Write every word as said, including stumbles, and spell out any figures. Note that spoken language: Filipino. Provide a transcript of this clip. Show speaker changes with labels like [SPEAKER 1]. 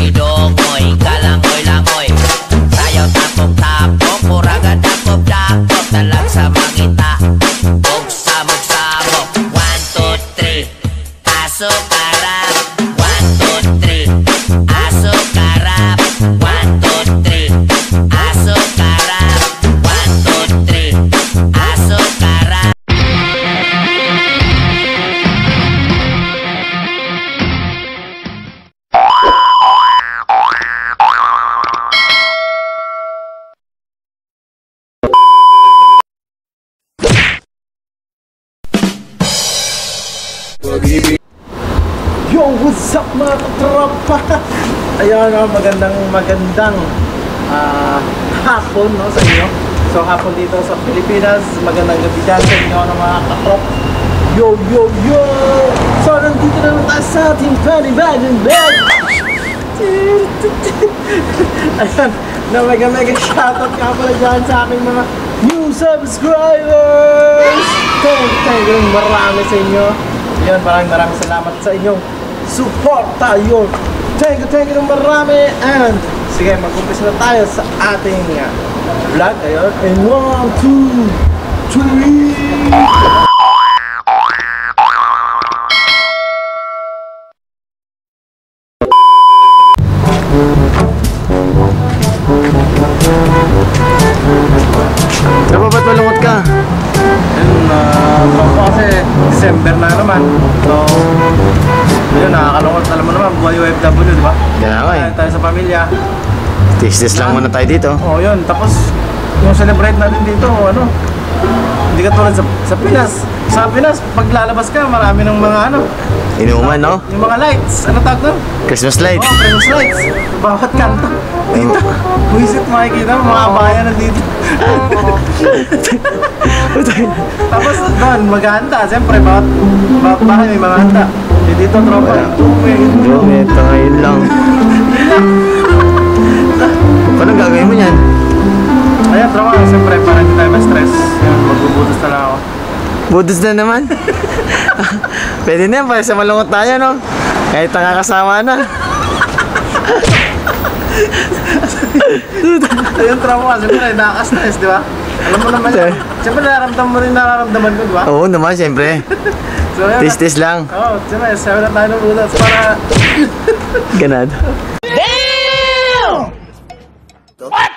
[SPEAKER 1] Dungoy, dungoy, kalangoy-langoy. Sayaw tapok-tapok, muragan dakop-dakop. Talag sa mangita, bugsa-bugsa-bok. One, two, three, aso karap. One, two, three, aso karap. One, two, three, aso karap. One, two, three, aso karap.
[SPEAKER 2] Yo, what's up mga katropa? Ayan, no, magandang magandang uh, hapon, no, sa inyo. So hapon dito sa Pilipinas. Magandang gabi dyan sa inyo ng mga katrop. Yo, yo, yo! So nandito na naman tayo sa ating panibagong vlog. Ayan, na mega mega shoutout ka pala dyan sa aking mga new subscribers. Thank you, thank you marami sa inyo. Yan, maraming maraming salamat sa inyong suporta. Yun, thank you, thank you ng marami. And sige, mag-umpisa na tayo sa ating uh, vlog. Ayun, and one, two, three.
[SPEAKER 3] Diba ba't malungkot ka?
[SPEAKER 2] Yun, uh, tropa kasi December na naman. So, yun, nakakalungkot. Alam mo naman, buhay O F W, di ba?
[SPEAKER 3] Kaya nga eh.
[SPEAKER 2] Tayo sa pamilya.
[SPEAKER 3] Tis-tis lang muna tayo dito.
[SPEAKER 2] Oo, yun. Tapos, yung celebrate natin dito, ano, hindi ka tulad sa, sa Pinas. Sa Pinas, pag lalabas ka, marami ng mga ano,
[SPEAKER 3] Inuman, no?
[SPEAKER 2] yung mga lights. Ano tawag doon?
[SPEAKER 3] Christmas light.
[SPEAKER 2] Oo, Christmas lights. Bawat kanto. Dito, buisit makikita mo, mga bayan na dito. Tapos doon, maghahanda. Siyempre, bawat, bawat bahay may mga handa. Eh, dito, tropa, dumi.
[SPEAKER 3] Dumi, tayo lang. Paano gagawin mo yan?
[SPEAKER 2] Ayan, tropa, siyempre, para hindi tayo ma-stress. Yan, magbubutos na lang ako.
[SPEAKER 3] Budos na naman. Pwede na yan, para sa malungkot tayo, no? Kahit nakakasama na.
[SPEAKER 2] Ayun, tropa, siyempre, nakaka-stress, di ba? Alam mo naman yun. Siyempre, nararamdaman mo rin nararamdaman ko, di ba?
[SPEAKER 3] Oo naman, siyempre.
[SPEAKER 2] So, ayun,
[SPEAKER 3] Tis-tis lang.
[SPEAKER 2] Oo, siyempre, sabi na tayo ng butas para...
[SPEAKER 3] Ganad.
[SPEAKER 1] Damn! What?